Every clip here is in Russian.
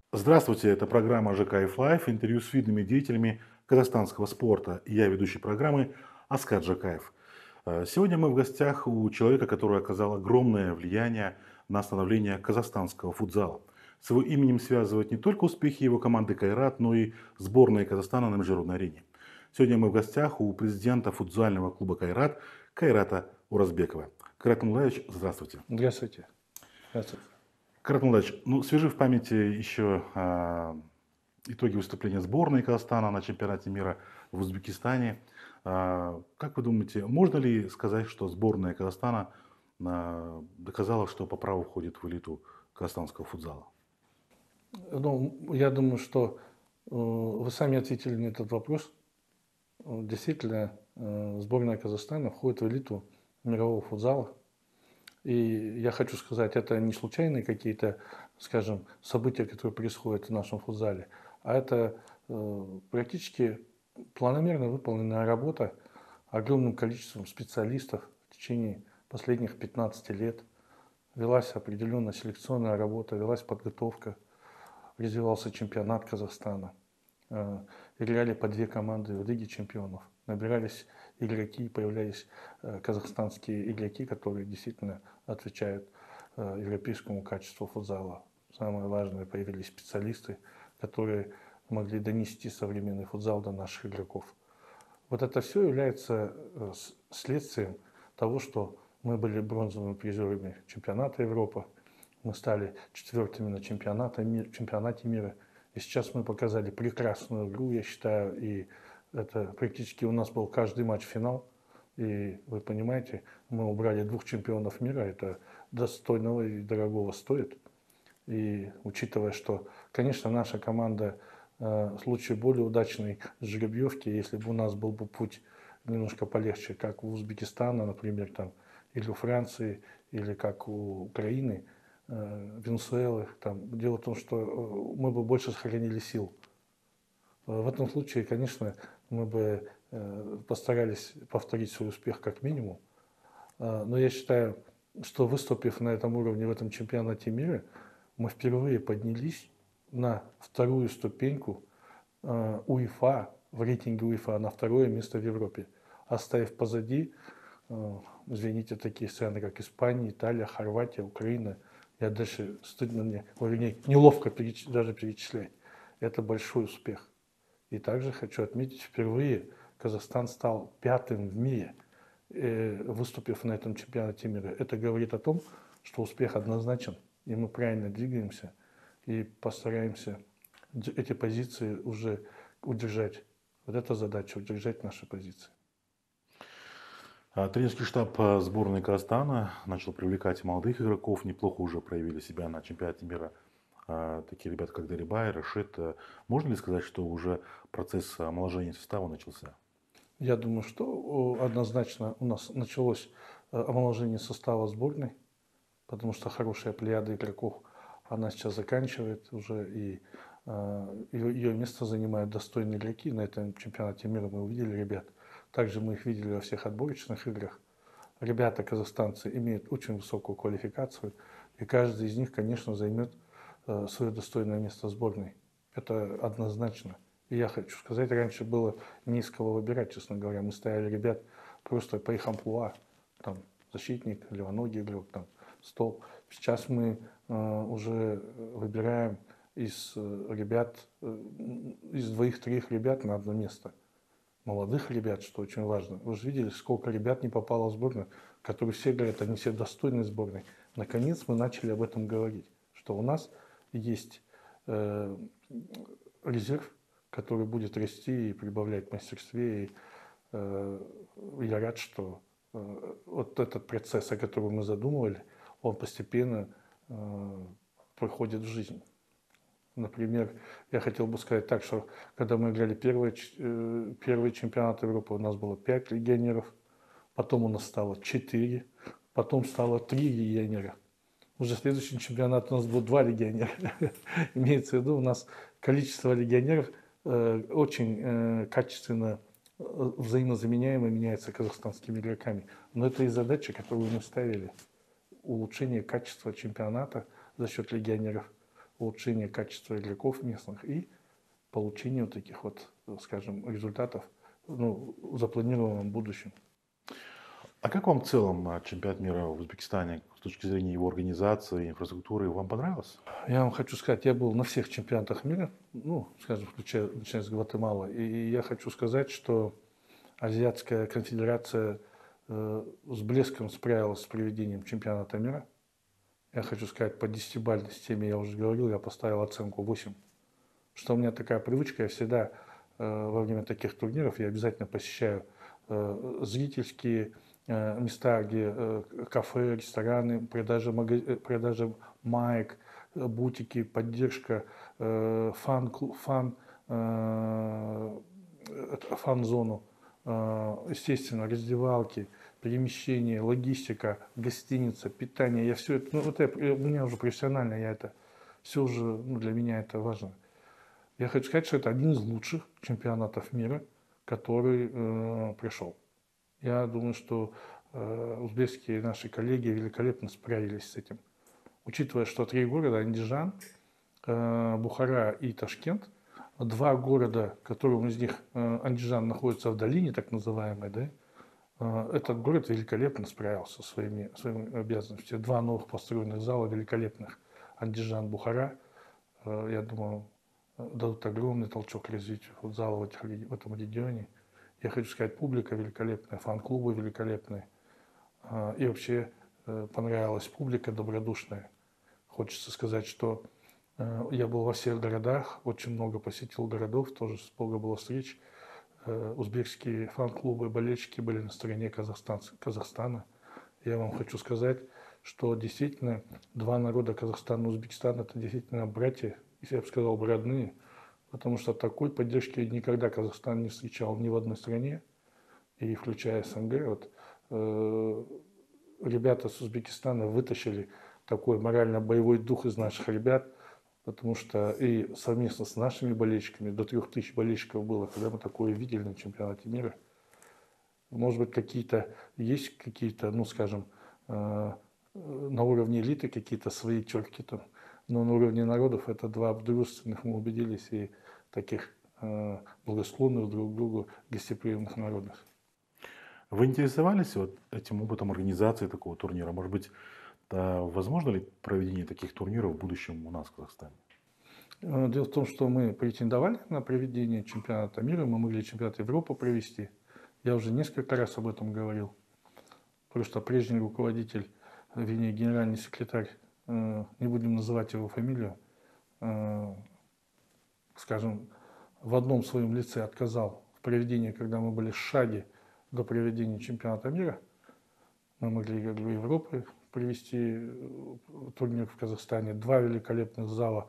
Здравствуйте, это программа ЖКФ Лайф, интервью с видными деятелями казахстанского спорта. И я ведущий программы Аскар Жакаев. Сегодня мы в гостях у человека, который оказал огромное влияние на становление казахстанского футзала. С его именем связывают не только успехи его команды «Кайрат», но и сборной Казахстана на международной арене. Сегодня мы в гостях у президента футзального клуба «Кайрат» Кайрата Уразбекова. Кайрат Мулаевич, здравствуйте. Здравствуйте. Здравствуйте. Карат Мулаевич, свежи в памяти еще итоги выступления сборной Казахстана на чемпионате мира в Узбекистане. Как вы думаете, можно ли сказать, что сборная Казахстана доказала, что по праву входит в элиту казахстанского футзала? Я думаю, что вы сами ответили на этот вопрос. Действительно, сборная Казахстана входит в элиту мирового футзала. И я хочу сказать, это не случайные какие-то, скажем, события, которые происходят в нашем футзале, а это практически планомерно выполненная работа огромным количеством специалистов в течение последних 15 лет. Велась определенная селекционная работа, велась подготовка, развивался чемпионат Казахстана. Играли по две команды в Лиге чемпионов. Набирались игроки, появлялись казахстанские игроки, которые действительно отвечают европейскому качеству футзала. Самое важное, появились специалисты, которые могли донести современный футзал до наших игроков. Вот это все является следствием того, что мы были бронзовыми призерами чемпионата Европы, мы стали четвертыми на чемпионате мира. И сейчас мы показали прекрасную игру, я считаю, и это практически у нас был каждый матч финал. И вы понимаете, мы убрали двух чемпионов мира, это достойного и дорогого стоит. И учитывая, что, конечно, наша команда в случае более удачной жеребьевки, если бы у нас был бы путь немножко полегче, как у Узбекистана, например, там, или у Франции, или как у Украины, Венесуэлы. Дело в том, что мы бы больше сохранили сил. В этом случае, конечно, мы бы постарались повторить свой успех как минимум. Но я считаю, что выступив на этом уровне в этом чемпионате мира, мы впервые поднялись на вторую ступеньку УЕФА, в рейтинге УЕФА на второе место в Европе, оставив позади, извините, такие страны, как Испания, Италия, Хорватия, Украина. Я дальше стыдно мне, вернее, неловко даже перечислять. Это большой успех. И также хочу отметить, впервые Казахстан стал пятым в мире, выступив на этом чемпионате мира. Это говорит о том, что успех однозначен, и мы правильно двигаемся и постараемся эти позиции уже удержать. Вот эта задача — удержать наши позиции. Тренерский штаб сборной Казахстана начал привлекать молодых игроков, неплохо уже проявили себя на чемпионате мира такие ребята, как Дарибай, Рашид. Можно ли сказать, что уже процесс омоложения состава начался? Я думаю, что однозначно у нас началось омоложение состава сборной, потому что хорошая плеяда игроков, она сейчас заканчивает уже, и ее место занимают достойные игроки. На этом чемпионате мира мы увидели ребят. Также мы их видели во всех отборочных играх. Ребята, казахстанцы, имеют очень высокую квалификацию, и каждый из них, конечно, займет свое достойное место в сборной. Это однозначно. И я хочу сказать, раньше было не из кого выбирать, честно говоря. Мы ставили ребят просто по их амплуа. Там защитник, левоногий игрок, там стол. Сейчас мы уже выбираем из ребят, из двоих-троих ребят на одно место. Молодых ребят, что очень важно. Вы же видели, сколько ребят не попало в сборную, которые все говорят, они все достойны сборной. Наконец мы начали об этом говорить, что у нас есть резерв, который будет расти и прибавлять в мастерстве. И я рад, что вот этот процесс, о котором мы задумывали, он постепенно проходит в жизнь. Например, я хотел бы сказать так, что когда мы играли первый чемпионат Европы, у нас было 5 легионеров, потом у нас стало 4, потом стало 3 легионера. Уже следующий чемпионат у нас было 2 легионера. Имеется в виду, у нас количество легионеров очень качественно взаимозаменяемо меняется казахстанскими игроками. Но это и задача, которую мы ставили. Улучшение качества чемпионата за счет легионеров. улучшение качества игроков местных и получение вот таких вот, скажем, результатов в запланированном будущем. А как вам в целом чемпионат мира в Узбекистане с точки зрения его организации, инфраструктуры? Вам понравился? Я вам хочу сказать, я был на всех чемпионатах мира, скажем, начиная с Гватемалы. И я хочу сказать, что Азиатская конфедерация с блеском справилась с проведением чемпионата мира. Я хочу сказать, по 10-бальной системе, я уже говорил, я поставил оценку 8. Что у меня такая привычка, я всегда во время таких турниров я обязательно посещаю зрительские места, где кафе, рестораны, продажа маек, бутики, поддержка, фан-зону, естественно, раздевалки, перемещение, логистика, гостиница, питание. Я все это, у меня уже профессионально, я это все уже, для меня это важно. Я хочу сказать, что это один из лучших чемпионатов мира, который пришел. Я думаю, что узбекские наши коллеги великолепно справились с этим. Учитывая, что 3 города, Андижан, Бухара и Ташкент, 2 города, которые из них, Андижан находится в долине, так называемой, да, этот город великолепно справился со своими обязанностями. 2 новых построенных зала великолепных, Андижан, Бухара, я думаю, дадут огромный толчок развитию футзала в этом регионе. Я хочу сказать, публика великолепная, фан-клубы великолепные. И вообще понравилась публика добродушная. Хочется сказать, что я был во всех городах, очень много посетил городов, тоже много было встреч. Узбекские фан-клубы, болельщики были на стороне Казахстана. Я вам хочу сказать, что действительно 2 народа Казахстана и Узбекистана – это действительно братья, я бы сказал, родные. Потому что такой поддержки никогда Казахстан не встречал ни в одной стране, и включая СНГ. Ребята с Узбекистана вытащили такой морально-боевой дух из наших ребят, потому что и совместно с нашими болельщиками, до 3000 болельщиков было, когда мы такое видели на чемпионате мира. Может быть, есть какие-то, скажем, на уровне элиты какие-то свои терки там. Но на уровне народов это 2 дружественных, мы убедились, и таких благосклонных друг к другу гостеприимных народов. Вы интересовались этим опытом организации такого турнира? Может быть, возможно ли проведение таких турниров в будущем у нас в Казахстане? Дело в том, что мы претендовали на проведение чемпионата мира, мы могли чемпионат Европы провести. Я уже несколько раз об этом говорил. Потому что прежний руководитель, генеральный секретарь, не будем называть его фамилию, скажем, в одном своем лице отказал в проведении, когда мы были в шаге до проведения чемпионата мира. Мы могли, как бы, Европы провести турнир в Казахстане, 2 великолепных зала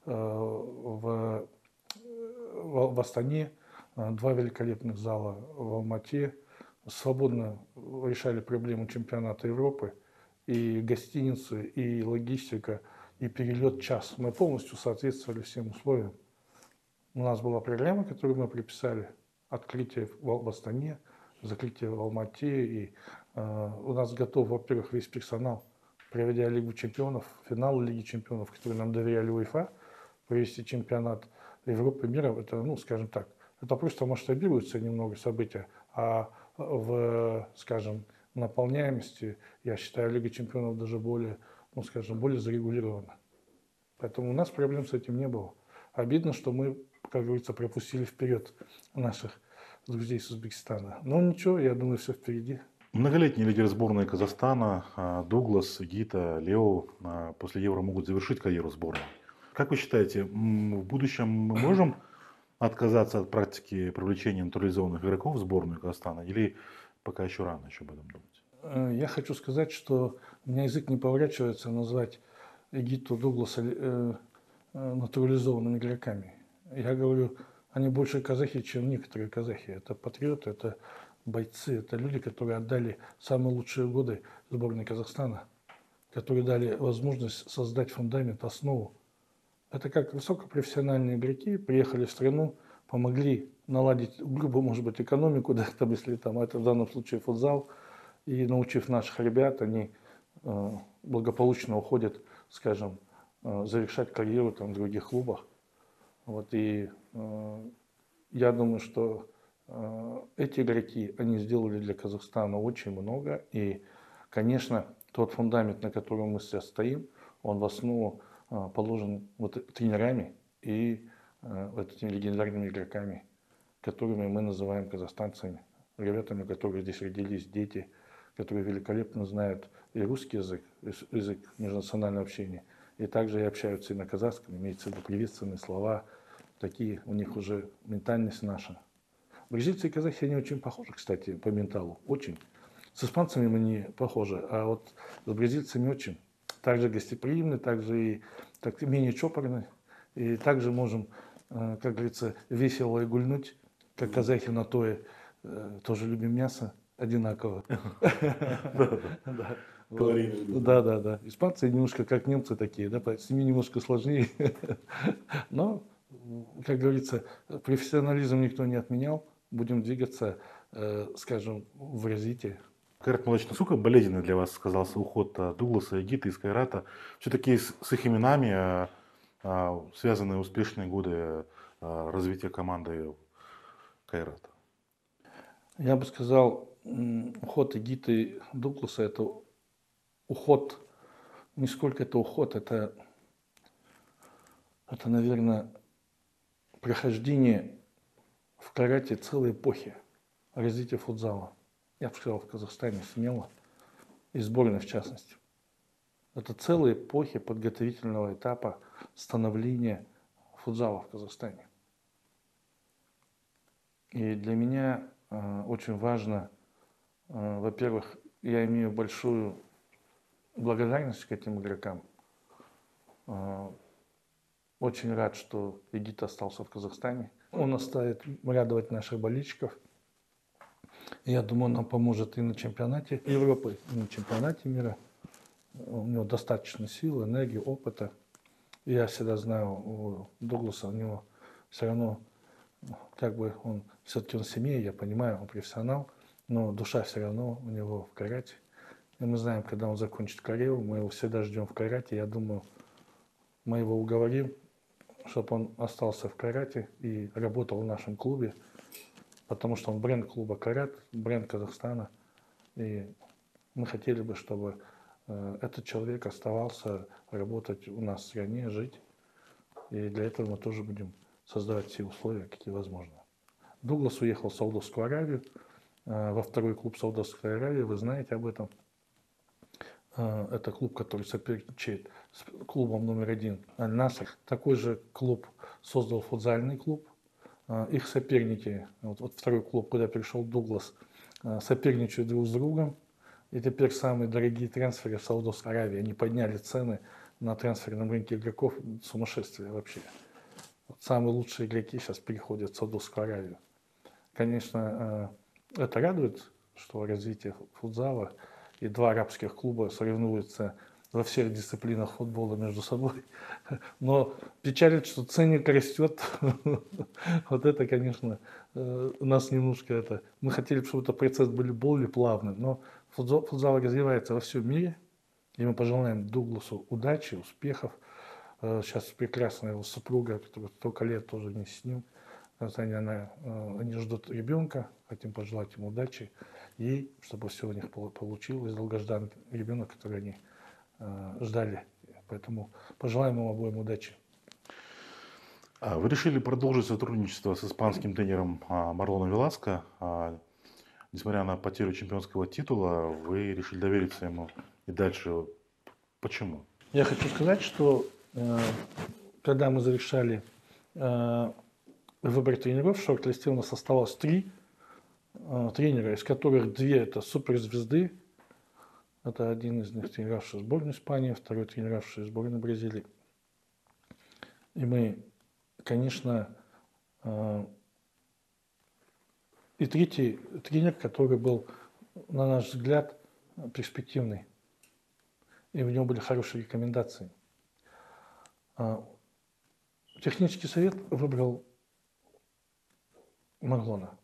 в Астане, 2 великолепных зала в Алмате. Свободно решали проблему чемпионата Европы. И гостиницы, и логистика, и перелет час. Мы полностью соответствовали всем условиям. У нас была программа, которую мы приписали. Открытие в Астане, закрытие в Алмате. И у нас готов, во-первых, весь персонал, проведя Лигу чемпионов, финал Лиги чемпионов, который нам доверяли УЕФА, провести чемпионат Европы, мира. Это, скажем так, это просто масштабируется немного события. А скажем, наполняемости, я считаю, Лига чемпионов даже более зарегулирована. Поэтому у нас проблем с этим не было. Обидно, что мы, как говорится, пропустили вперед наших друзей с Узбекистана. Но ничего, я думаю, все впереди. Многолетний лидер сборной Казахстана Дуглас, Гита, Лео после Евро могут завершить карьеру сборной. Как вы считаете, в будущем мы можем отказаться от практики привлечения натурализованных игроков в сборную Казахстана или пока еще рано об этом думать? Я хочу сказать, что у меня язык не поворачивается назвать Гиту, Дугласа натурализованными игроками. Я говорю, они больше казахи, чем некоторые казахи. Это патриоты, это бойцы, это люди, которые отдали самые лучшие годы сборной Казахстана, которые дали возможность создать фундамент, основу. Это как высокопрофессиональные игроки приехали в страну, помогли наладить, грубо, может быть, экономику, да, там, если там, это в данном случае футзал, и научив наших ребят, они благополучно уходят, скажем, завершать карьеру там, в других клубах. Вот, и я думаю, что эти игроки, они сделали для Казахстана очень много. И, конечно, тот фундамент, на котором мы сейчас стоим, он в основу положен вот тренерами и вот этими легендарными игроками, которыми мы называем казахстанцами. Ребятами, которые здесь родились, дети, которые великолепно знают и русский язык, язык межнационального общения, и также и общаются и на казахском, имеется в виду приветственные слова, такие у них уже ментальность наша. Бразильцы и казахи, они очень похожи, кстати, по менталу, очень. С испанцами мы не похожи, а вот с бразильцами очень. Также гостеприимны, также и так, менее чопорны, и также можем, как говорится, весело и гульнуть, как казахи на тое, тоже любим мясо одинаково. Да-да. Калорийный вид, да. Да, да, да. Испанцы немножко как немцы такие, да, с ними немножко сложнее. Но, как говорится, профессионализм никто не отменял. Будем двигаться, скажем, в развитии. Кайрат Малыч, насколько болезненно для вас сказался уход Дугласа, Эгита из Кайрата? Все-таки с их именами связаны успешные годы развития команды Кайрата. Я бы сказал, уход Эгита и Дугласа – это уход, не сколько это уход, это, наверное, прохождение в карате целой эпохи развития футзала. Я бы сказал, в Казахстане смело, и сборной в частности. Это целая эпохи подготовительного этапа становления футзала в Казахстане. И для меня очень важно, во-первых, я имею большую благодарность к этим игрокам. Очень рад, что Эгит остался в Казахстане. Он оставит радовать наших болельщиков. Я думаю, он нам поможет и на чемпионате Европы, и на чемпионате мира. У него достаточно сил, энергии, опыта. И я всегда знаю у Дугласа, у него все равно, как бы он все-таки он семья, я понимаю, он профессионал, но душа все равно у него в карате. И мы знаем, когда он закончит карьеру, мы его всегда ждем в карате. Я думаю, мы его уговорим, чтобы он остался в карате и работал в нашем клубе, потому что он бренд клуба «Карат», бренд Казахстана. И мы хотели бы, чтобы этот человек оставался работать у нас в стране, жить. И для этого мы тоже будем создавать все условия, какие возможны. Дуглас уехал в Саудовскую Аравию, во второй клуб Саудовской Аравии, вы знаете об этом. Это клуб, который соперничает с клубом номер 1 Аль-Наср. Такой же клуб создал футзальный клуб. Их соперники, вот второй клуб, куда перешел Дуглас, соперничают друг с другом. И теперь самые дорогие трансферы в Саудовской Аравии. Они подняли цены на трансферном рынке игроков. Сумасшествие вообще. Вот самые лучшие игроки сейчас переходят в Саудовскую Аравию. Конечно, это радует, что развитие футзала и два арабских клуба соревнуются во всех дисциплинах футбола между собой. Но печалит, что ценник растет. Вот это, конечно, нас немножко это... Мы хотели, чтобы этот процесс был более плавным, но футзал развивается во всем мире. И мы пожелаем Дугласу удачи, успехов. Сейчас прекрасная его супруга, которая столько лет тоже не с ним. Они ждут ребенка, хотим пожелать им удачи. И чтобы все у них получилось, долгожданный ребенок, который они ждали. Поэтому пожелаем им обоим удачи. Вы решили продолжить сотрудничество с испанским тренером Марлоном Веласко. Несмотря на потерю чемпионского титула, вы решили довериться ему и дальше. Почему? Я хочу сказать, что когда мы завершали выбор тренеров, в шорт-листе у нас оставалось 3 тренера, из которых 2 это суперзвезды. Это один из них тренировавший сборную Испании, второй тренировавший сборную Бразилии. И мы, конечно, и третий тренер, который был, на наш взгляд, перспективный. И в нем были хорошие рекомендации. Технический совет выбрал Марлона.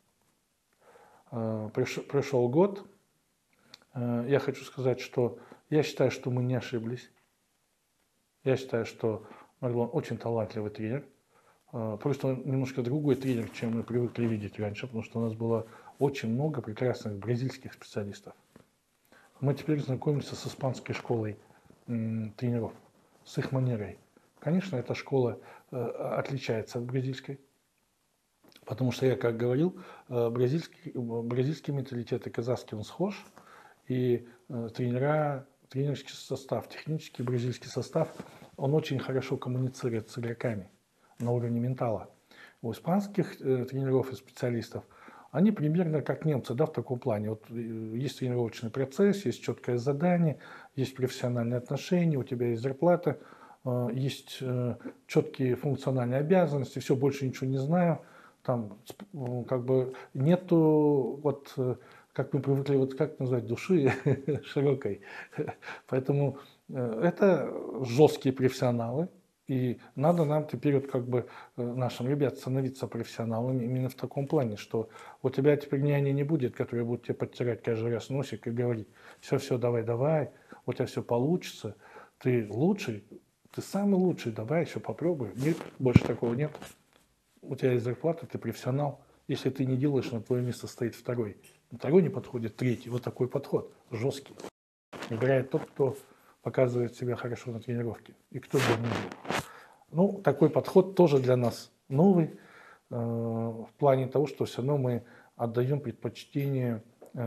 Прошел год. Я хочу сказать, что я считаю, что мы не ошиблись. Я считаю, что Марлон очень талантливый тренер. Просто он немножко другой тренер, чем мы привыкли видеть раньше, потому что у нас было очень много прекрасных бразильских специалистов. Мы теперь знакомимся с испанской школой тренеров, с их манерой. Конечно, эта школа отличается от бразильской, потому что я, как говорил, бразильский менталитет и казахский он схож, и тренерский состав, технический бразильский состав, он очень хорошо коммуницирует с игроками на уровне ментала. У испанских тренеров и специалистов они примерно как немцы, да, в таком плане. Вот есть тренировочный процесс, есть четкое задание, есть профессиональные отношения, у тебя есть зарплата, есть четкие функциональные обязанности, все, больше ничего не знаю. Там как бы нету вот как мы привыкли, вот как назвать, души широкой. Поэтому это жесткие профессионалы, и надо нам теперь вот как бы нашим ребят становиться профессионалами именно в таком плане, что у тебя теперь няни не будет, которая будет тебе подтирать каждый раз носик и говорить: все, давай, давай, у тебя все получится, ты лучший, ты самый лучший, давай еще попробуй. Нет, больше такого нет. У тебя есть зарплата, ты профессионал. Если ты не делаешь, на твое место стоит второй. На второй не подходит третий. Вот такой подход, жесткий. Играет тот, кто показывает себя хорошо на тренировке. И кто бы ни был. Ну, такой подход тоже для нас новый, в плане того, что все равно мы отдаем предпочтение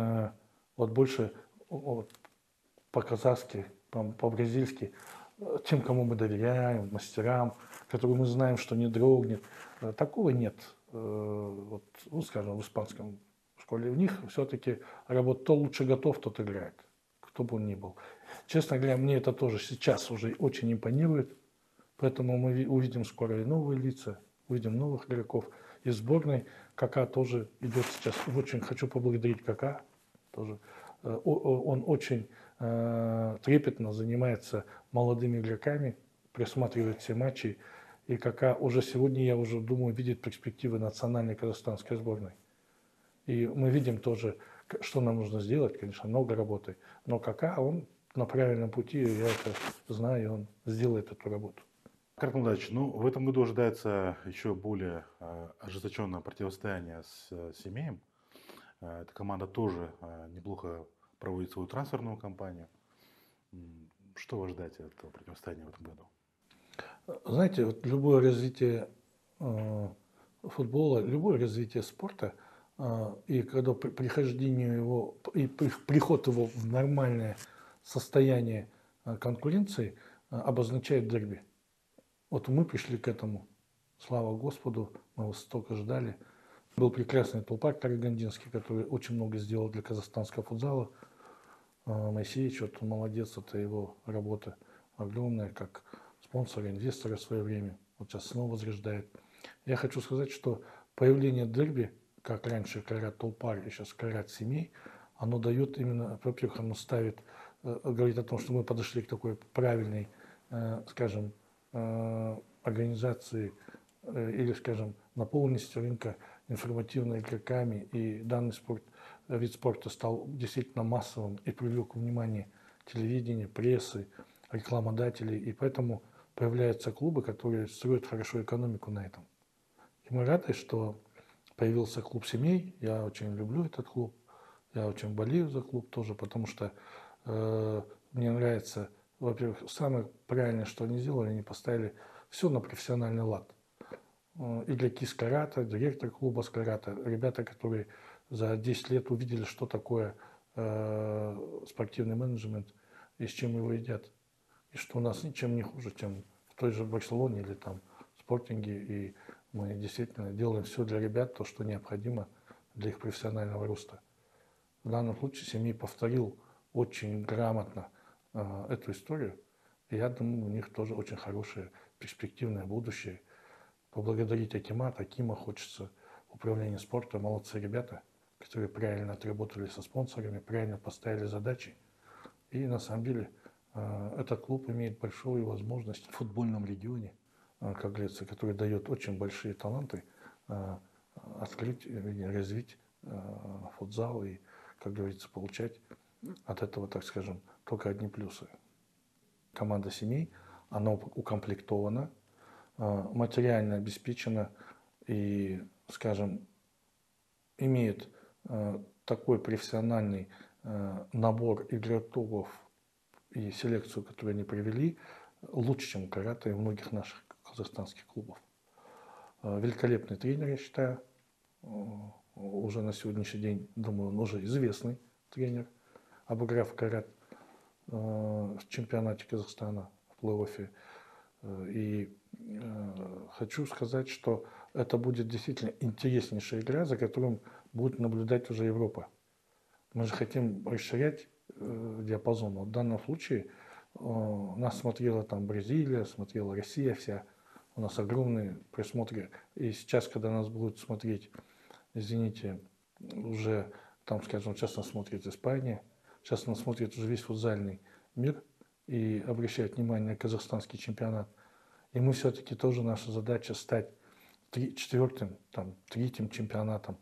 вот больше вот, по-казахски, по-бразильски, тем, кому мы доверяем, мастерам, которые мы знаем, что не дрогнет. Такого нет, вот, ну, скажем, в испанском школе. У них все-таки работа, кто лучше готов, тот играет, кто бы он ни был. Честно говоря, мне это тоже сейчас уже очень импонирует, поэтому мы увидим скоро и новые лица, увидим новых игроков. Из сборной Кака тоже идет сейчас. Очень хочу поблагодарить Кака тоже. Он очень трепетно занимается молодыми игроками, присматривает все матчи. И Кака уже сегодня, я уже думаю, видит перспективы национальной казахстанской сборной. И мы видим тоже, что нам нужно сделать, конечно, много работы. Но Кака, он на правильном пути, я это знаю, и он сделает эту работу. Карп Мулдач, ну, в этом году ожидается еще более ожесточенное противостояние с Семеем. Эта команда тоже неплохо проводит свою трансферную кампанию. Что вы ожидаете от этого противостояния в этом году? Знаете, вот любое развитие футбола, любое развитие спорта, и когда прихождение его, и приход его в нормальное состояние конкуренции обозначает дерби. Вот мы пришли к этому. Слава Господу, мы его столько ждали. Был прекрасный Тулпак Карагандинский, который очень много сделал для казахстанского футзала. Моисеевич, вот молодец, это его работа огромная, как спонсора, инвестора в свое время. Вот сейчас снова возрождает. Я хочу сказать, что появление дерби, как раньше Кайрат Тулпар и сейчас Кайрат Семей, оно дает именно, во-первых, оно ставит, говорит о том, что мы подошли к такой правильной, скажем, организации или, скажем, наполненности рынка информативными игроками, и данный вид спорта стал действительно массовым и привлек внимание телевидения, прессы, рекламодателей, и поэтому появляются клубы, которые строят хорошо экономику на этом. И мы рады, что появился клуб семей. Я очень люблю этот клуб, я очень болею за клуб тоже, потому что мне нравится, во-первых, самое правильное, что они сделали, они поставили все на профессиональный лад. Игроки с Карата, директор клуба с Карата, ребята, которые за 10 лет увидели, что такое спортивный менеджмент и с чем его едят. И что у нас ничем не хуже, чем в той же Барселоне или там в Спортинге. И мы действительно делаем все для ребят, то, что необходимо для их профессионального роста. В данном случае Семей повторил очень грамотно эту историю. И я думаю, у них тоже очень хорошее перспективное будущее. Поблагодарить Акима хочется, управление спорта, молодцы ребята, которые правильно отработали со спонсорами, правильно поставили задачи. И на самом деле этот клуб имеет большую возможность в футбольном регионе, как говорится, который дает очень большие таланты, открыть, развить футзал и, как говорится, получать от этого, так скажем, только одни плюсы. Команда семей, она укомплектована, материально обеспечена и, скажем, имеет такой профессиональный набор игроков и селекцию, которую они провели, лучше, чем карате и многих наших казахстанских клубов. Великолепный тренер, я считаю. Уже на сегодняшний день, думаю, он уже известный тренер, обыграв карат в чемпионате Казахстана в плей-оффе. И хочу сказать, что это будет действительно интереснейшая игра, за которым будет наблюдать уже Европа. Мы же хотим расширять диапазон. В данном случае нас смотрела там Бразилия, смотрела Россия вся. У нас огромные просмотры. И сейчас, когда нас будут смотреть, извините, уже там, скажем, сейчас нас смотрит Испания, сейчас нас смотрит уже весь футзальный мир и обращает внимание на казахстанский чемпионат. И мы все-таки тоже, наша задача стать четвертым, там, третьим чемпионатом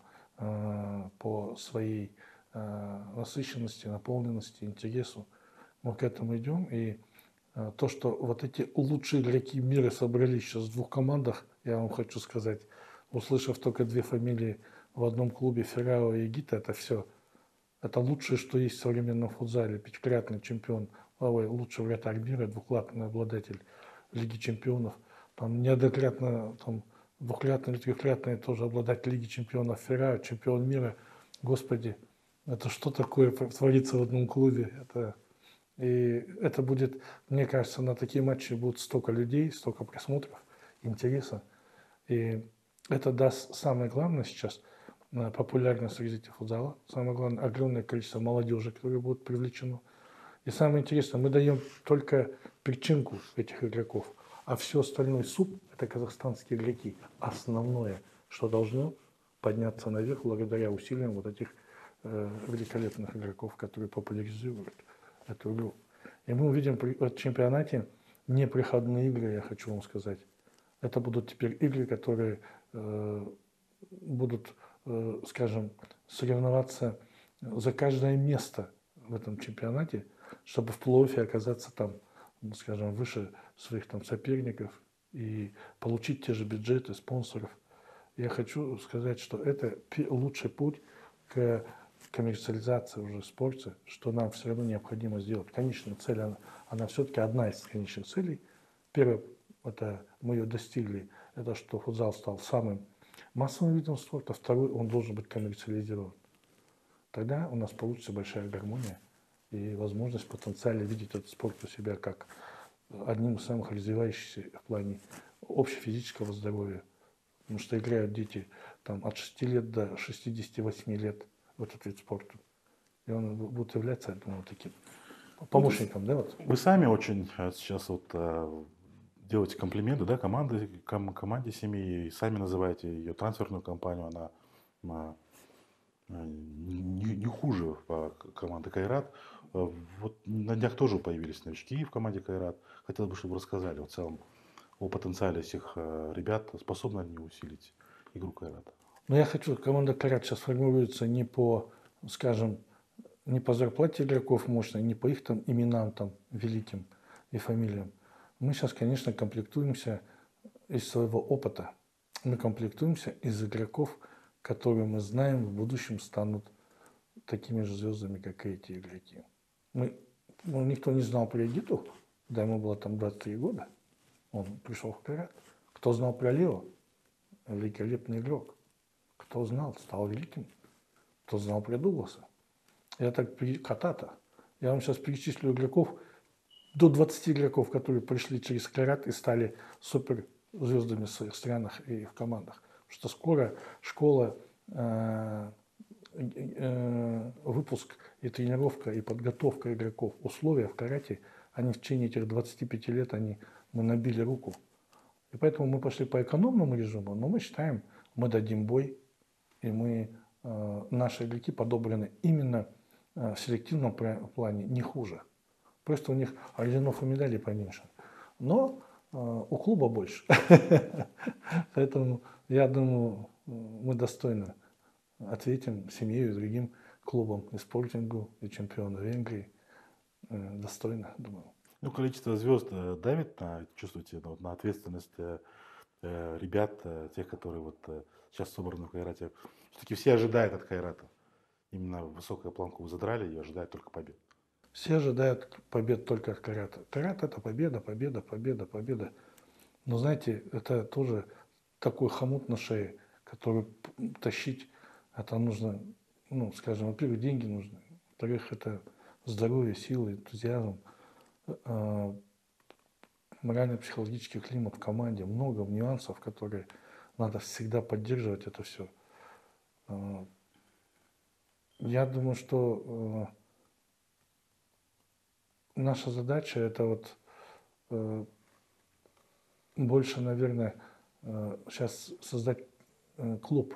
по своей насыщенности, наполненности, интересу. Мы к этому идем. И то, что вот эти лучшие игроки мира собрались сейчас в двух командах, я вам хочу сказать, услышав только две фамилии в одном клубе, Феррао и Гита, это все. Это лучшее, что есть в современном футзале. Пятикратный чемпион, лучший вратарь мира, двукратный обладатель Лиги чемпионов. Там неоднократно, там, двухкратный или трехкратный тоже обладатель Лиги чемпионов Феррао, чемпион мира. Господи, это что такое творится в одном клубе? И это будет, мне кажется, на такие матчи будут столько людей, столько просмотров, интереса. И это даст самое главное сейчас популярность развития футзала. Самое главное, огромное количество молодежи, которое будет привлечено. И самое интересное, мы даем только причинку этих игроков, а все остальное суп – это казахстанские игроки. Основное, что должно подняться наверх благодаря усилиям вот этих великолепных игроков, которые популяризируют эту игру. И мы увидим в чемпионате неприходные игры, я хочу вам сказать. Это будут теперь игры, которые будут, скажем, соревноваться за каждое место в этом чемпионате, чтобы в плей-оффе оказаться там, скажем, выше своих там соперников и получить те же бюджеты, спонсоров. Я хочу сказать, что это лучший путь к коммерциализации уже спорта, что нам все равно необходимо сделать. Конечная цель, она все-таки одна из конечных целей. Первое, это мы ее достигли, это что футзал стал самым массовым видом спорта. Второй, он должен быть коммерциализирован. Тогда у нас получится большая гармония и возможность потенциально видеть этот спорт у себя как одним из самых развивающихся в плане общефизического здоровья. Потому что играют дети там, от 6 лет до 68 лет в этот вид спорта. И он будет являться, я думаю, таким помощником. Да, вот. Вы сами очень сейчас вот делаете комплименты, да, команде семьи, и сами называете ее трансферную компанию, она не хуже команды Кайрат. Вот на днях тоже появились новички в команде Кайрат. Хотелось бы, чтобы вы рассказали в целом о потенциале этих ребят, способны они усилить игру Кайрата. Но я хочу, команда Кайрат сейчас формируется не по, скажем, не по зарплате игроков мощной, не по их там именам там великим и фамилиям. Мы сейчас, конечно, комплектуемся из своего опыта. Мы комплектуемся из игроков, которые мы знаем в будущем станут такими же звездами, как и эти игроки. Никто не знал про Эгиту, когда ему было там 23 года. Он пришел в Кайрат. Кто знал про Лео? Великолепный игрок. Кто знал, стал великим. Кто знал про Дугласа? Я так Катата. Я вам сейчас перечислю игроков, до 20 игроков, которые пришли через Кайрат и стали суперзвездами в своих странах и в командах. Потому что скоро школа, выпуск и тренировка, и подготовка игроков, условия в карате, они в течение этих 25 лет мы набили руку. И поэтому мы пошли по экономному режиму, но мы считаем, мы дадим бой, и наши игроки подобраны именно в селективном плане не хуже. Просто у них орденов и медалей поменьше. Но у клуба больше. Поэтому я думаю, мы достойно ответим семье и другим клубам, и Спортингу, и чемпиону Венгрии. Достойно, думаю. Ну, количество звезд давит на, чувствуете, на ответственность ребят, тех, которые вот сейчас собраны в Кайрате. Все-таки все ожидают от Кайрата. Именно высокую планку вы задрали и ожидают только побед. Все ожидают побед только от Кайрата. Кайрат — это победа, победа, победа, победа. Но знаете, это тоже такой хомут на шее, который тащить, это нужно, ну, скажем, во-первых, деньги нужны, во-вторых, это здоровье, силы, энтузиазм, морально-психологический климат в команде, много нюансов, которые надо всегда поддерживать это все. Я думаю, что наша задача это вот больше, наверное, сейчас создать клуб.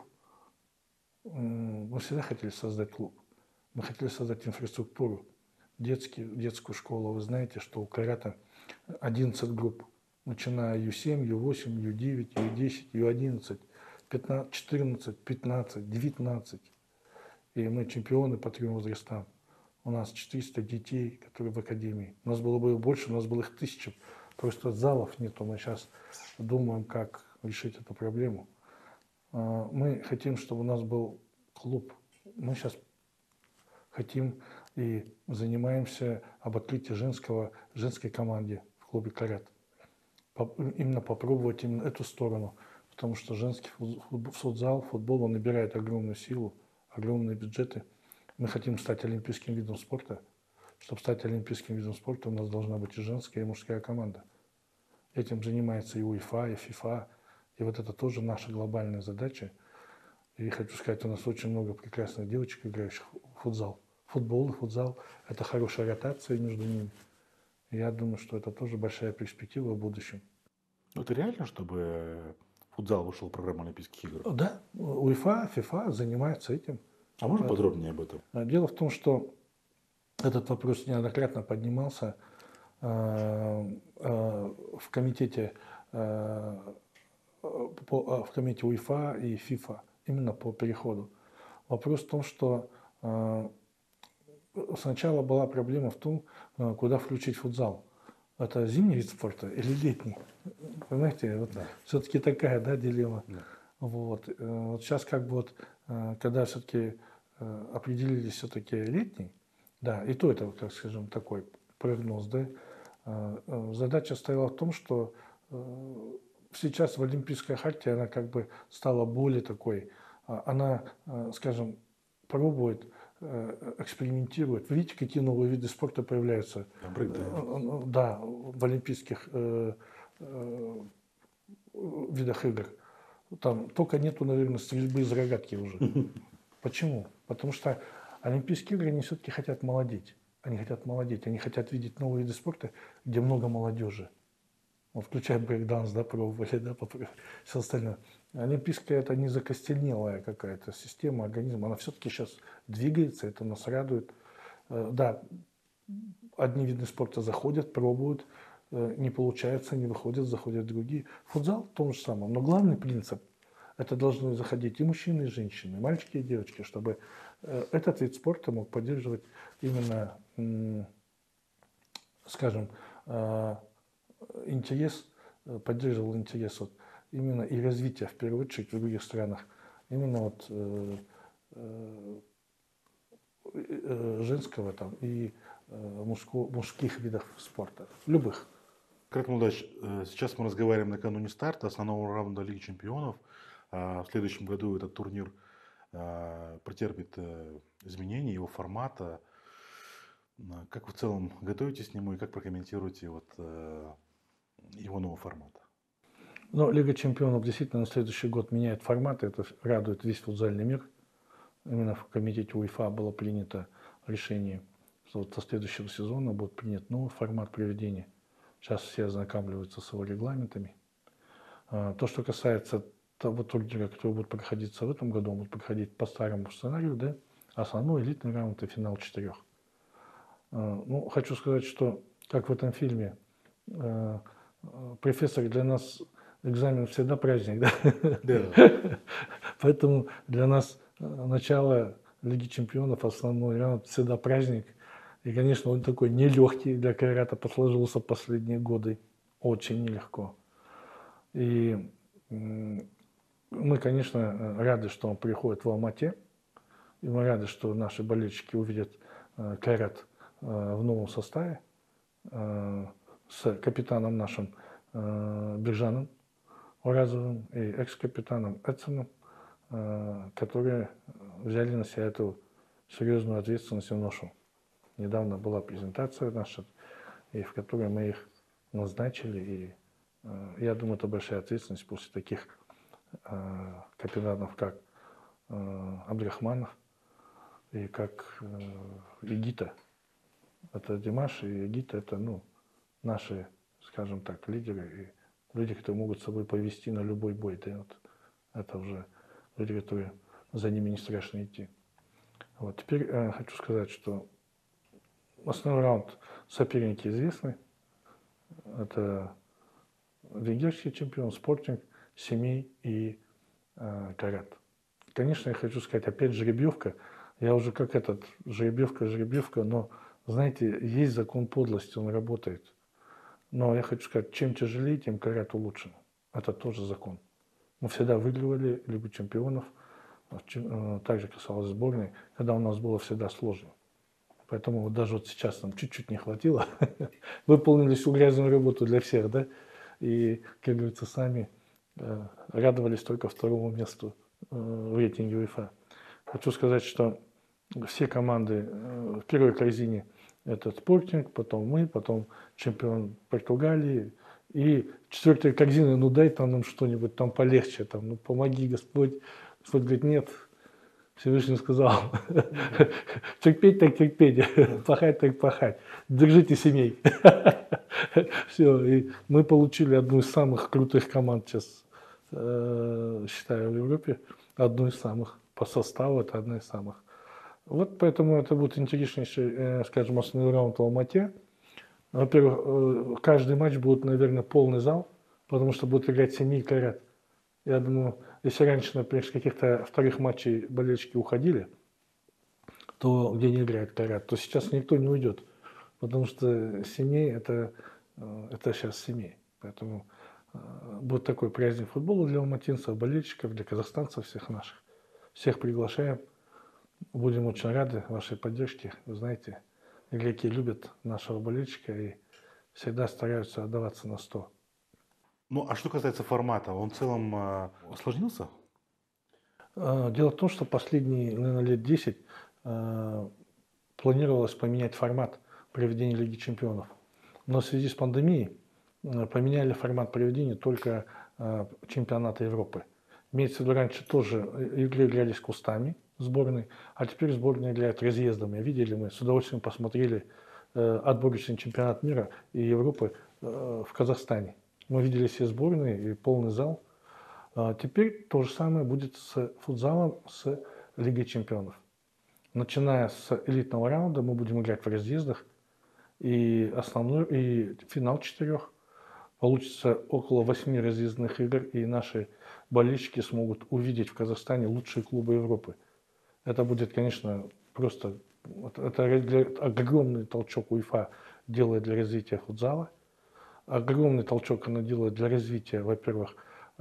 Мы всегда хотели создать клуб. Мы хотели создать инфраструктуру, детскую школу. Вы знаете, что у Кайрата 11 групп, начиная Ю-7, Ю-8, Ю-9, Ю-10, Ю-11, 15, 14, 15, 19. И мы чемпионы по 3 возрастам. У нас 400 детей, которые в академии. У нас было бы их больше, у нас было их 1000. Просто залов нету. Мы сейчас думаем, как решить эту проблему. Мы хотим, чтобы у нас был клуб. Мы сейчас хотим и занимаемся об открытии женской команде в клубе «Кайрат». Именно попробовать именно эту сторону. Потому что женский футбол, он набирает огромную силу, огромные бюджеты. Мы хотим стать олимпийским видом спорта. Чтобы стать олимпийским видом спорта, у нас должна быть и женская, и мужская команда. Этим занимается и УЕФА, и ФИФА. И вот это тоже наша глобальная задача. И хочу сказать, у нас очень много прекрасных девочек, играющих в футзал. Футбол и футзал – это хорошая ротация между ними. И я думаю, что это тоже большая перспектива в будущем. Ну, это реально, чтобы футзал вышел в программу Олимпийских игр? Да, УЕФА, ФИФА занимаются этим. А можно подробнее об этом? Дело в том, что этот вопрос неоднократно поднимался в комитете УЕФА и ФИФА именно по переходу. Вопрос в том, что сначала была проблема в том, куда включить футзал. Это зимний вид спорта или летний? Понимаете, вот да. Все-таки такая, да, дилемма. Да. Вот сейчас как бы вот, когда все-таки определились все-таки летний, да, и то это, как скажем, такой прогноз, да, задача стояла в том, что сейчас в Олимпийской хартии она как бы стала более такой, она, скажем, пробует, экспериментирует. Вы видите, какие новые виды спорта появляются? Да, в олимпийских видах игр. Там только нету, наверное, стрельбы из рогатки уже. Почему? Потому что Олимпийские игры, они все-таки хотят молодеть. Они хотят молодеть, они хотят видеть новые виды спорта, где много молодежи. Вот, включая брейк-данс, да, пробовали, да, все остальное. Олимпийская – это не закостенелая какая-то система, организм. Она все-таки сейчас двигается, это нас радует. Да, одни виды спорта заходят, пробуют, не получается, не выходят, заходят другие. Футзал в том же самом. Но главный принцип – это должны заходить и мужчины, и женщины, и мальчики, и девочки, чтобы этот вид спорта мог поддерживать именно, скажем, интерес, поддерживал интерес вот именно и развитие, в первую очередь, в других странах, именно вот женского там и мужских видов спорта, любых. Кайрат Молдович, сейчас мы разговариваем накануне старта основного раунда Лиги Чемпионов. В следующем году этот турнир претерпит изменения его формата. Как вы в целом готовитесь к нему и как прокомментируете вот его новый формат? Ну, Лига Чемпионов действительно на следующий год меняет формат, это радует весь футзальный мир. Именно в комитете УЕФА было принято решение, что вот со следующего сезона будет принят новый формат проведения. Сейчас все ознакомливаются с его регламентами. То, что касается того турнира, который будет проходиться в этом году, он будет проходить по старому сценарию, да, основной элитный раунд и финал 4. Ну, хочу сказать, что, как в этом фильме, профессор, для нас экзамен всегда праздник, да? Да. Поэтому для нас начало Лиги Чемпионов, основной раунд, всегда праздник. И, конечно, он такой нелегкий для Кайрата сложился последние годы. Очень нелегко. И мы, конечно, рады, что он приходит в Алмате. И мы рады, что наши болельщики увидят Кайрат в новом составе с капитаном нашим Биржаном Уразовым и экс-капитаном Эдсоном, которые взяли на себя эту серьезную ответственность и ношу. Недавно была презентация наша, и в которой мы их назначили. И я думаю, это большая ответственность после таких капитанов, как Абдрахманов и как Игита. Это Димаш и Игита, это наши, скажем так, лидеры и люди, которые могут с собой повести на любой бой. Да, вот это уже люди, которые за ними не страшно идти. Вот. Теперь хочу сказать, что основной раунд соперники известны. Это венгерский чемпион, Спортинг, Семей и Кайрат. Конечно, я хочу сказать, опять жеребьевка. Я уже как жеребьевка, но, знаете, есть закон подлости, он работает. Но я хочу сказать, чем тяжелее, тем Кайрату лучше. Это тоже закон. Мы всегда выигрывали Лигу чемпионов, также касалось сборной, когда у нас было всегда сложно. Поэтому вот даже вот сейчас нам чуть-чуть не хватило. Выполнили всю грязную работу для всех, да? И, как говорится, сами радовались только второму месту в рейтинге УЕФА. Хочу сказать, что все команды в первой корзине это Спортинг, потом мы, потом чемпион Португалии. И четвертая корзина, дай там нам что-нибудь там полегче, там, помоги, Господь. Господь говорит, нет, Всевышний сказал, терпеть так терпеть, пахать так пахать, держите семей. Все, и мы получили одну из самых крутых команд сейчас, считаю, в Европе, одну из самых, по составу это одна из самых. Вот поэтому это будет интереснейший, скажем, основной раунд в Алмате. Во-первых, каждый матч будет, наверное, полный зал, потому что будут играть Семей и Кайрат. Я думаю, если раньше, например, с каких-то вторых матчей болельщики уходили, то где не играет Кайрат, то сейчас никто не уйдет, потому что Семей это сейчас Семей. Поэтому будет такой праздник футбола для алматинцев, болельщиков, для казахстанцев всех наших. Всех приглашаем. Будем очень рады вашей поддержке. Вы знаете, игроки любят нашего болельщика и всегда стараются отдаваться на 100. Ну, а что касается формата, он в целом осложнился? Дело в том, что последние, наверное, лет 10 планировалось поменять формат проведения Лиги чемпионов. Но в связи с пандемией поменяли формат проведения только чемпионата Европы. Имеется в виду, раньше тоже игры игрались кустами сборной, а теперь сборная играет разъездами. Видели мы, с удовольствием посмотрели отборочный чемпионат мира и Европы в Казахстане. Мы видели все сборные и полный зал. Теперь то же самое будет с футзалом, с Лигой чемпионов. Начиная с элитного раунда мы будем играть в разъездах. И финал 4. Получится около 8 разъездных игр, и наши болельщики смогут увидеть в Казахстане лучшие клубы Европы. Это будет, конечно, просто огромный толчок УЕФА делает для развития футзала. Огромный толчок она делает для развития, во-первых,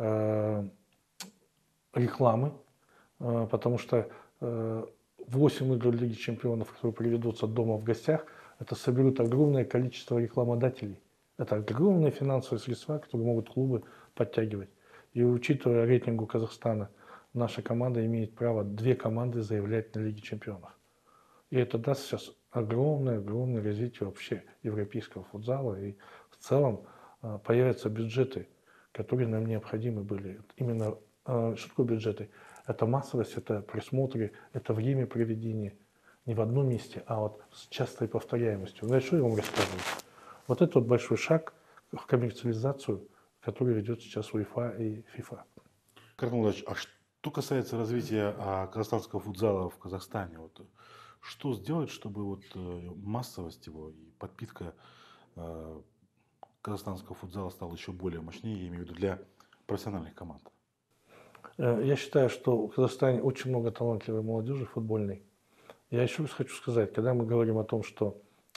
рекламы, потому что 8 игр Лиги чемпионов, которые проведутся дома в гостях, это соберут огромное количество рекламодателей. Это огромные финансовые средства, которые могут клубы подтягивать. И учитывая рейтингу Казахстана, наша команда имеет право 2 команды заявлять на Лиге чемпионов. И это даст сейчас огромное развитие вообще европейского футзала. И в целом появятся бюджеты, которые нам необходимы были. Именно что такое бюджеты? Это массовость, это просмотры, это время проведения. Не в одном месте, а вот с частой повторяемостью. Знаете, что я вам рассказываю? Вот это вот большой шаг в коммерциализацию, который ведет сейчас УЕФА и ФИФА. Карл Владимирович, а что касается развития казахстанского футзала в Казахстане, что сделать, чтобы массовость его и подпитка казахстанского футзала стала еще более мощнее, я имею в виду для профессиональных команд? Я считаю, что в Казахстане очень много талантливой молодежи футбольной. Я еще раз хочу сказать, когда мы говорим о том, что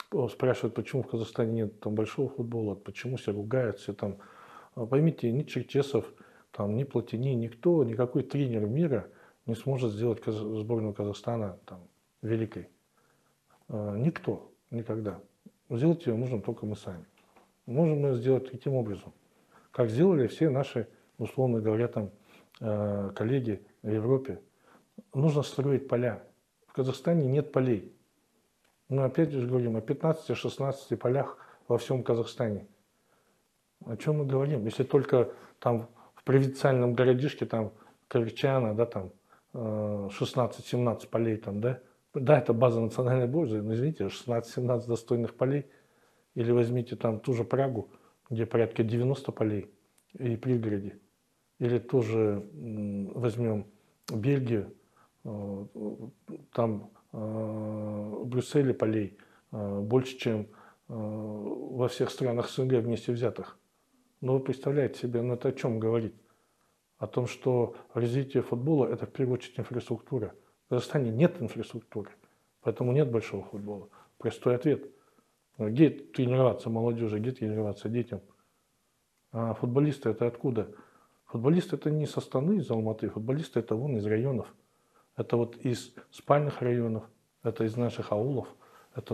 спрашивают, почему в Казахстане нет там большого футбола, почему все ругают, все там. Поймите, ни Черчесов, там, ни Платини, никто, никакой тренер мира не сможет сделать сборную Казахстана там, великой. Никто, никогда. Сделать ее можем только мы сами. Можем мы сделать таким образом, как сделали все наши, условно говоря, там, коллеги в Европе. Нужно строить поля. В Казахстане нет полей. Мы опять же говорим о 15-16 полях во всем Казахстане. О чем мы говорим? Если только там в провинциальном городишке, там, Кавичано, да, там, 16-17 полей, там, да? Да, это база национальной борьбы, но извините, 16-17 достойных полей. Или возьмите там ту же Прагу, где порядка 90 полей и пригороди. Или тоже возьмем Бельгию, там в Брюсселе полей больше, чем во всех странах СНГ вместе взятых. Но вы представляете себе, ну это о чем говорит? О том, что развитие футбола – это в первую очередь инфраструктура. В Казахстане нет инфраструктуры, поэтому нет большого футбола. Простой ответ. Где тренироваться молодежи, где тренироваться детям? А футболисты – это откуда? Футболисты – это не со Астаны, из Алматы. Футболисты – это вон из районов. Это вот из спальных районов, это из наших аулов. Это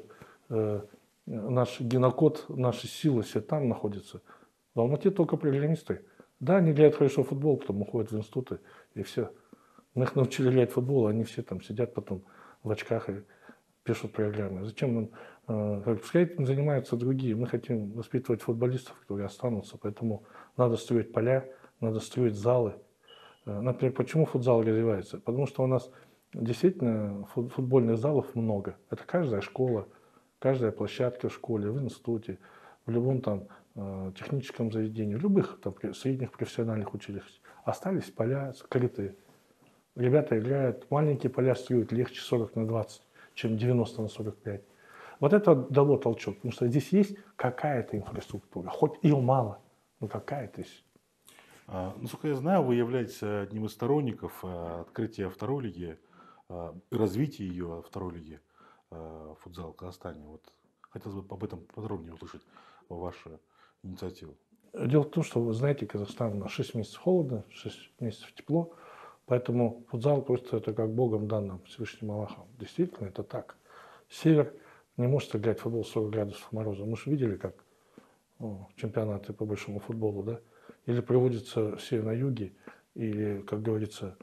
наш генокод, наши силы все там находятся. В Алмате только программисты. Да, они играют хорошо в футбол, потом уходят в институты, и все. Мы их научили играть в футбол, они все там сидят потом в очках и пишут программы. Зачем нам? Пускай этим занимаются другие. Мы хотим воспитывать футболистов, которые останутся. Поэтому надо строить поля, надо строить залы. Например, почему футзал развивается? Потому что у нас действительно футбольных залов много. Это каждая школа, каждая площадка в школе, в институте, в любом там техническом заведении, в любых там, средних профессиональных училищах. Остались поля скрытые. Ребята играют, маленькие поля строят легче 40/20, чем 90/45. Вот это дало толчок, потому что здесь есть какая-то инфраструктура, хоть ее мало, но какая-то есть. Насколько я знаю, вы являетесь одним из сторонников открытия второй лиги, развития ее второй лиги футзал в Казахстане. Вот хотелось бы об этом подробнее услышать вашу инициативу. Дело в том, что вы знаете, Казахстан на 6 месяцев холодно, 6 месяцев тепло, поэтому футзал просто это как Богом данным Всевышним Аллахом. Действительно, это так. Север не может играть в футбол 40 градусов мороза. Мы же видели, как чемпионаты по большому футболу, да? Или проводятся все на юге, или, как говорится,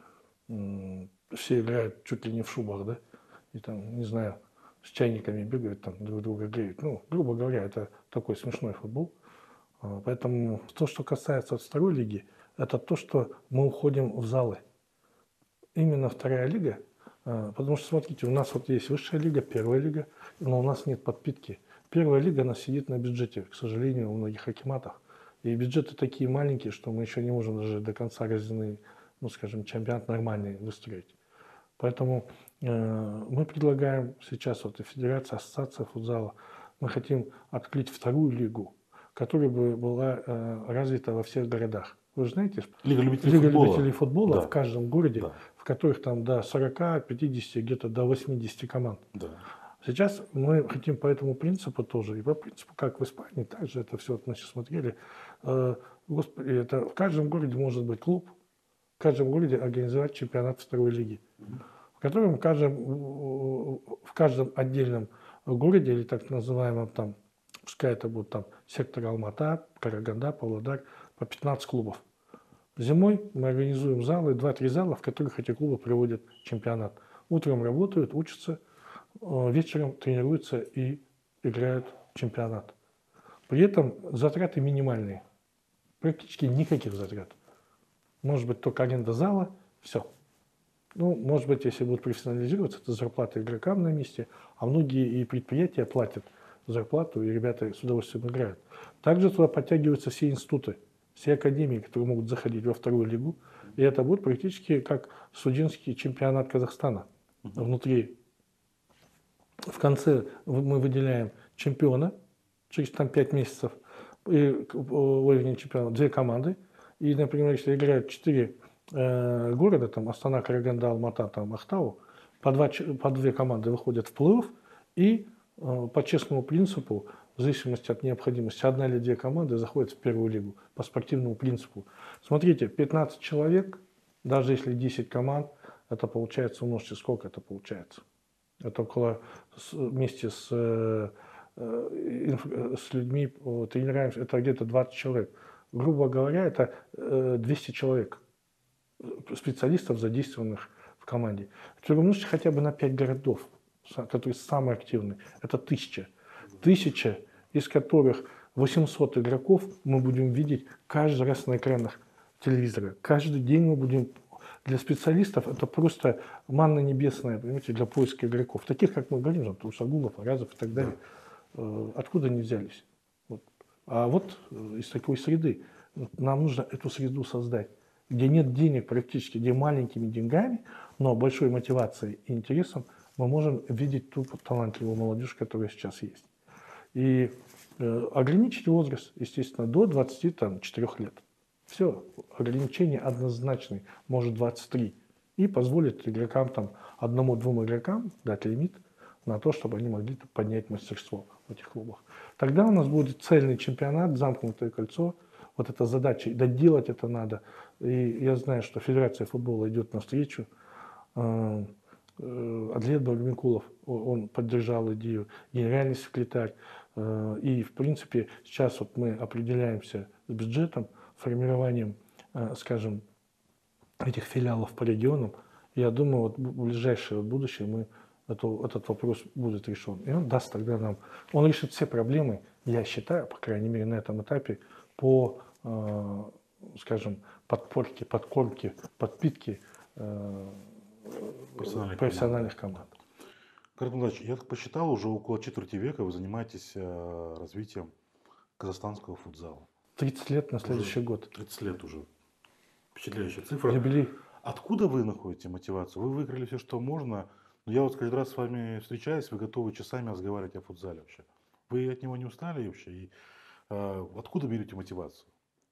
все играют чуть ли не в шубах, да? И там, не знаю, с чайниками бегают, там друг друга греют. Ну, грубо говоря, это такой смешной футбол. Поэтому то, что касается второй лиги, это то, что мы уходим в залы. Именно вторая лига, потому что, смотрите, у нас вот есть высшая лига, первая лига, но у нас нет подпитки. Первая лига, она сидит на бюджете, к сожалению, у многих акиматах. И бюджеты такие маленькие, что мы еще не можем даже до конца разины, ну, скажем, чемпионат нормальный выстроить. Поэтому мы предлагаем сейчас, вот и Федерация, Ассоциация футзала, мы хотим открыть вторую лигу, которая бы была развита во всех городах. Вы же знаете, Лига любителей футбола да. В каждом городе, да. в которых там до 40, 50, где-то до 80 команд. Да. Сейчас мы хотим по этому принципу тоже, и по принципу, как в Испании, также это все мы смотрели. Господи, это в каждом городе может быть клуб, в каждом городе организовать чемпионат второй лиги, в котором в каждом отдельном городе, или так называемом там, пускай это будет там сектор Алмата, Караганда, Павлодар, по 15 клубов. Зимой мы организуем залы, 2-3 зала, в которых эти клубы проводят чемпионат. Утром работают, учатся, вечером тренируются и играют чемпионат. При этом затраты минимальные. Практически никаких затрат. Может быть, только аренда зала, все. Ну, может быть, если будут профессионализироваться, это зарплата игрокам на месте, а многие и предприятия платят зарплату, и ребята с удовольствием играют. Также туда подтягиваются все институты, все академии, которые могут заходить во вторую лигу, и это будет практически как студенческий чемпионат Казахстана внутри. В конце мы выделяем чемпиона через там 5 месяцев, и уровень чемпиона 2 команды. И, например, если играют 4 города, там Астана, Караганда, Алмата, там Ахтау, по 2 команды выходят в плей-офф, и по честному принципу, в зависимости от необходимости, одна или две команды заходят в первую лигу по спортивному принципу. Смотрите, 15 человек, даже если 10 команд, это получается, умножьте, сколько это получается? Это около, вместе с людьми, тренерами, это где-то 20 человек. Грубо говоря, это 200 человек, специалистов, задействованных в команде. Теперь умножьте хотя бы на 5 городов, которые самые активные. Это 1000. 1000, из которых 800 игроков мы будем видеть каждый раз на экранах телевизора. Каждый день мы будем... Для специалистов это просто манна небесная, понимаете, для поиска игроков. Таких, как мы говорим, Усагулов, Аразов и так далее. Откуда они взялись? Вот. А вот из такой среды. Нам нужно эту среду создать, где нет денег практически, где маленькими деньгами, но большой мотивацией и интересом мы можем видеть ту талантливую молодежь, которая сейчас есть. И ограничить возраст, естественно, до 24 лет. Все, ограничение однозначное, может 23. И позволит игрокам, там, одному-двум игрокам дать лимит на то, чтобы они могли поднять мастерство в этих клубах. Тогда у нас будет цельный чемпионат, замкнутое кольцо. Вот эта задача, доделать это надо. И я знаю, что Федерация футбола идет навстречу. Адлет Багрмикулов, он поддержал идею, генеральный секретарь. И, в принципе, сейчас вот мы определяемся с бюджетом, формированием, скажем, этих филиалов по регионам. Я думаю, вот в ближайшее будущее этот вопрос будет решен. И он даст тогда нам, он решит все проблемы, я считаю, по крайней мере, на этом этапе, по, скажем, подпорке, подкормке, подпитке профессиональных команд. Карат Муратович, я так посчитал, уже около четверти века вы занимаетесь развитием казахстанского футзала. 30 лет на следующий год. 30 лет уже. Впечатляющая цифра. Юбилей. Откуда вы находите мотивацию? Вы выиграли все, что можно. Но я вот каждый раз с вами встречаюсь, вы готовы часами разговаривать о футзале вообще. Вы от него не устали вообще? И откуда берете мотивацию?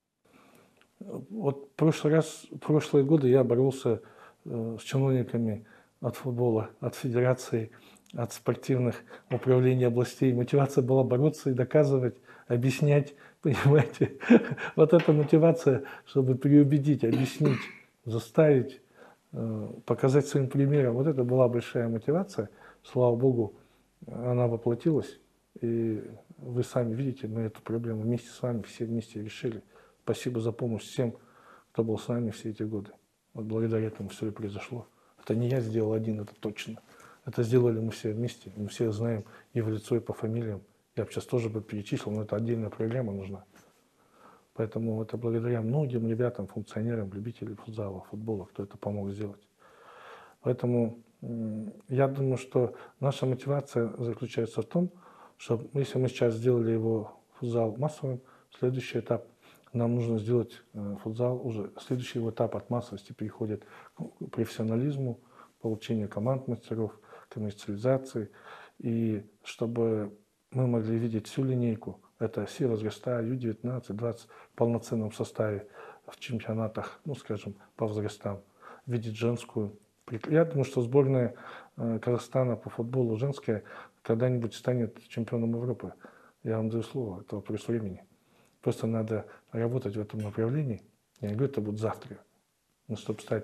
Вот прошлые годы я боролся с чиновниками от футбола, от федерации, от спортивных управлений областей. Мотивация была бороться и доказывать, объяснять, понимаете. Вот эта мотивация, чтобы переубедить, объяснить, заставить, показать своим примером. Вот это была большая мотивация. Слава Богу, она воплотилась. И вы сами видите, мы эту проблему вместе с вами, все вместе решили. Спасибо за помощь всем, кто был с нами все эти годы. Вот благодаря этому все и произошло. Это не я сделал один, это точно. Это сделали мы все вместе. Мы все знаем и в лицо, и по фамилиям. Я бы сейчас тоже бы перечислил, но это отдельная программа нужна. Поэтому это благодаря многим ребятам, функционерам, любителям футзала, футбола, кто это помог сделать. Поэтому я думаю, что наша мотивация заключается в том, что если мы сейчас сделали его футзал массовым, следующий этап нам нужно сделать футзал уже. Следующий этап от массовости переходит к профессионализму, получению команд мастеров, коммерциализации. И чтобы мы могли видеть всю линейку, это все возраста, Ю-19, 20 в полноценном составе в чемпионатах, ну скажем, по возрастам, видеть женскую. Я думаю, что сборная Казахстана по футболу женская когда-нибудь станет чемпионом Европы. Я вам даю слово, это вопрос времени. Просто надо работать в этом направлении. Я не говорю, это будет завтра. Но чтобы стать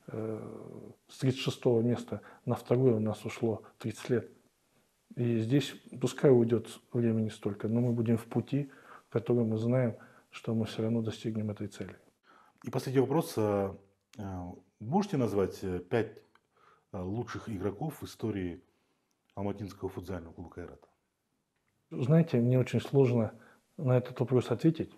с 36-го места на 2-е у нас ушло 30 лет. И здесь пускай уйдет времени столько, но мы будем в пути, в котором мы знаем, что мы все равно достигнем этой цели. И последний вопрос. Можете назвать 5 лучших игроков в истории Алматинского футзального клуба «Кайрат»? Знаете, мне очень сложно на этот вопрос ответить.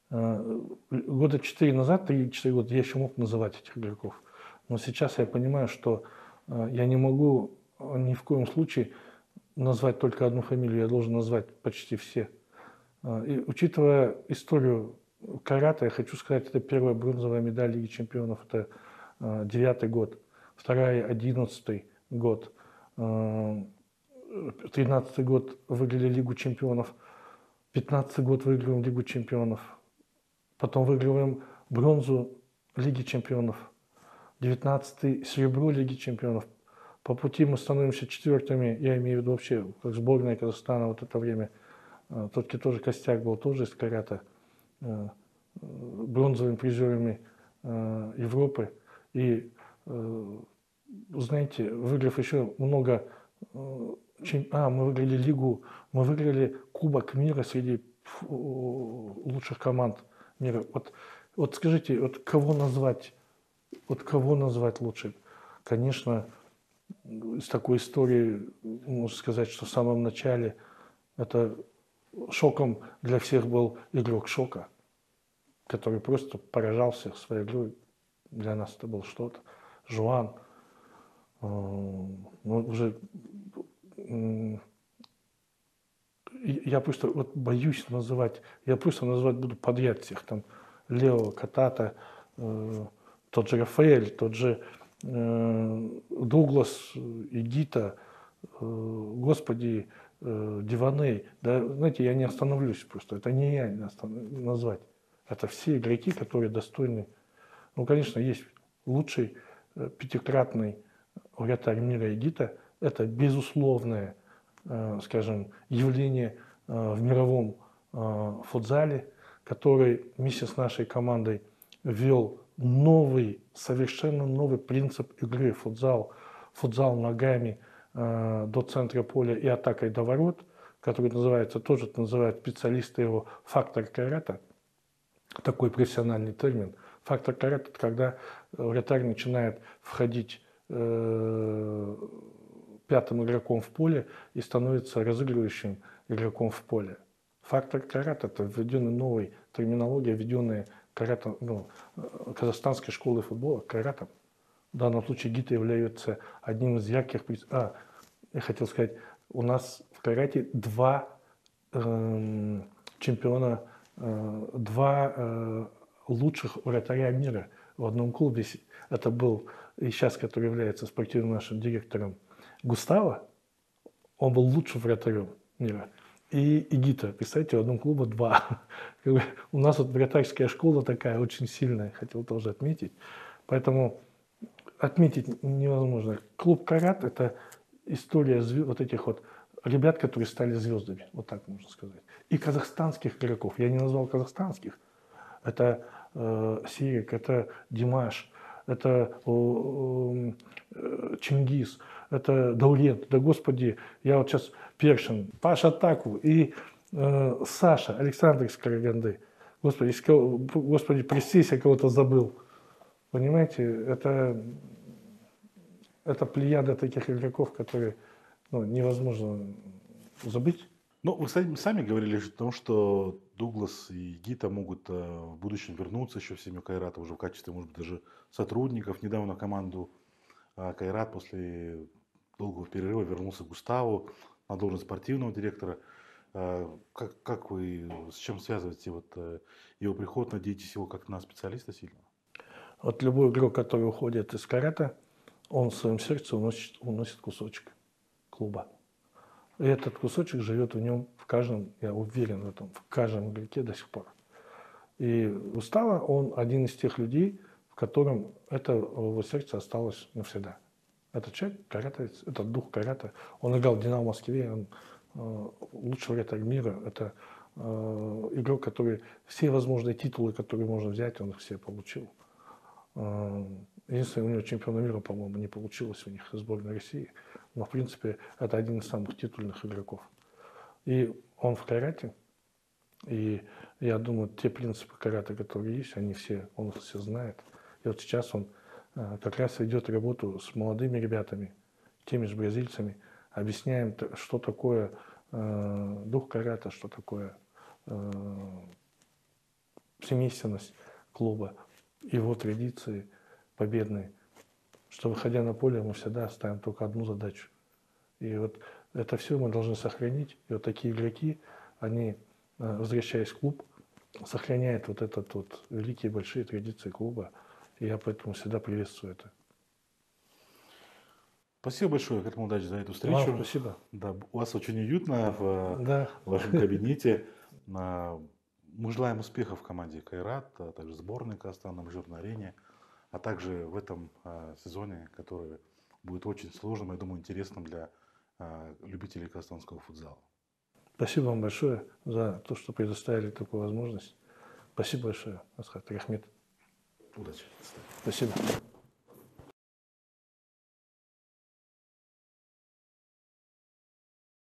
Года 4 назад, 3-4 года, я еще мог называть этих игроков. Но сейчас я понимаю, что я не могу ни в коем случае назвать только одну фамилию, я должен назвать почти все. И учитывая историю «Кайрата», я хочу сказать, это первая бронзовая медаль Лиги чемпионов, это 9-й год, вторая 11-й год, 13-й год выиграли Лигу чемпионов, 15-й год выигрываем Лигу чемпионов, потом выигрываем бронзу Лиги чемпионов, 19-й серебро Лиги чемпионов, По пути мы становимся четвертыми, я имею в виду вообще, как сборная Казахстана вот это время. Все-таки тоже костяк был тоже из карата, бронзовыми призерами Европы. И, знаете, выиграв еще много, мы выиграли лигу, мы выиграли Кубок мира среди лучших команд мира. Вот скажите, вот кого назвать лучше? Конечно, из такой истории можно сказать, что в самом начале это шоком для всех был игрок Шока, который просто поражал всех своей игрой. Для нас это было что-то. Жуан. Уже я просто вот боюсь называть, я просто называть буду подряд всех, там, Лео, Катата, тот же Рафаэль, тот же Дуглас, Игита, господи, Диваней. Да, знаете, я не остановлюсь просто, это не я назвать. Это все игроки, которые достойны. Ну, конечно, есть лучший пятикратный вратарь мира Игита. Это безусловное, скажем, явление в мировом футзале, который вместе с нашей командой ввел совершенно новый принцип игры футзал ногами до центра поля и атакой до ворот, который называют специалисты его фактор карата, такой профессиональный термин. Фактор карата – это когда вратарь начинает входить пятым игроком в поле и становится разыгрывающим игроком в поле. Фактор карата – это введенная новая терминология, введенная казахстанской школой футбола, карата. В данном случае Гита является одним из ярких... я хотел сказать, у нас в карате два чемпиона, два лучших вратаря мира в одном клубе. Это был и сейчас, который является спортивным нашим директором, Густаво. Он был лучшим вратарем мира. И Игита, представьте, в одном клубе два. У нас вот вратарская школа такая очень сильная, хотел тоже отметить. Поэтому отметить невозможно. Клуб «Карат» – это история вот этих вот ребят, которые стали звездами, вот так можно сказать. И казахстанских игроков. Я не назвал казахстанских. Это Сирик, это Димаш, это Чингис, это Даурен. Да господи, я вот сейчас Першин, Паша Таку и Саша, Александр из Караганды. Господи, простись, я кого-то забыл. Понимаете, это плеяда таких игроков, которые невозможно забыть. Ну, вы сами говорили о том, что Дуглас и Гита могут в будущем вернуться еще в семью Кайрата уже в качестве, может быть, даже сотрудников. Недавно в команду Кайрат после долгого перерыва вернулся Густаво на должность спортивного директора. Как вы, с чем связываете его приход? Надеетесь его как на специалиста сильного? Вот любой игрок, который уходит из карата, он в своем сердце уносит кусочек клуба. И этот кусочек живет в нем, в каждом, я уверен в этом, в каждом игроке до сих пор. И Густаво, он один из тех людей, в котором это в его сердце осталось навсегда. Этот человек, каратовец, этот дух карата. Он играл в «Динамо» Москве, он лучший вратарь мира. Это игрок, который все возможные титулы, которые можно взять, он их все получил. Единственное, у него чемпиона мира, по-моему, не получилось у них в сборной России. Но, в принципе, это один из самых титульных игроков. И он в карате. И я думаю, те принципы карате, которые есть, он их все знает. И вот сейчас он как раз ведет работу с молодыми ребятами, теми же бразильцами, объясняем, что такое дух карате, что такое семейственность клуба, его традиции победные, что, выходя на поле, мы всегда ставим только одну задачу. И вот это все мы должны сохранить. И вот такие игроки, они, возвращаясь в клуб, сохраняют вот этот вот великие большие традиции клуба. И я поэтому всегда приветствую это. Спасибо большое, Катмул Дач, за эту встречу. Вам спасибо. Да, у вас очень уютно в вашем кабинете. Мы желаем успехов в команде Кайрат, а также сборной Казахстана на международной арене, а также в этом сезоне, который будет очень сложным, я думаю, интересным для любителей казахстанского футзала. Спасибо вам большое за то, что предоставили такую возможность. Спасибо большое, Асхат. Рахмет. Удачи. Спасибо.